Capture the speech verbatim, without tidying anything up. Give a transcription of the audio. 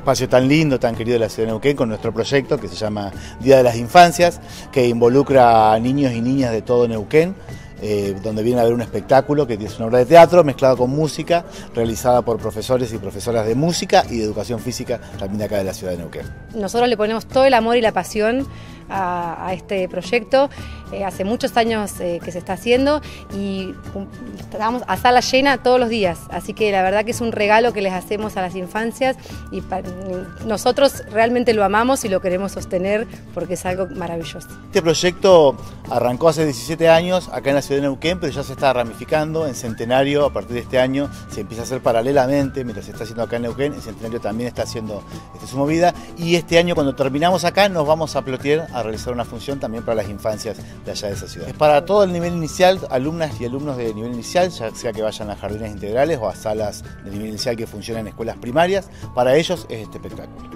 espacio tan lindo, tan querido de la ciudad de Neuquén, con nuestro proyecto que se llama Día de las Infancias, que involucra a niños y niñas de todo Neuquén, eh, donde vienen a ver un espectáculo que es una obra de teatro mezclada con música, realizada por profesores y profesoras de música y de educación física también de acá de la ciudad de Neuquén. Nosotros le ponemos todo el amor y la pasión a, a este proyecto. Eh, hace muchos años eh, que se está haciendo y estamos a sala llena todos los días, así que la verdad que es un regalo que les hacemos a las infancias y pa, nosotros realmente lo amamos y lo queremos sostener porque es algo maravilloso. Este proyecto arrancó hace diecisiete años acá en la ciudad de Neuquén, pero ya se está ramificando. En Centenario, a partir de este año, se empieza a hacer paralelamente, mientras se está haciendo acá en Neuquén, en Centenario también está haciendo este, su movida, y este año, cuando terminamos acá, nos vamos a Plotier a realizar una función también para las infancias de allá de esa ciudad. Es para todo el nivel inicial, alumnas y alumnos de nivel inicial, ya sea que vayan a jardines integrales o a salas de nivel inicial que funcionan en escuelas primarias. Para ellos es este espectáculo.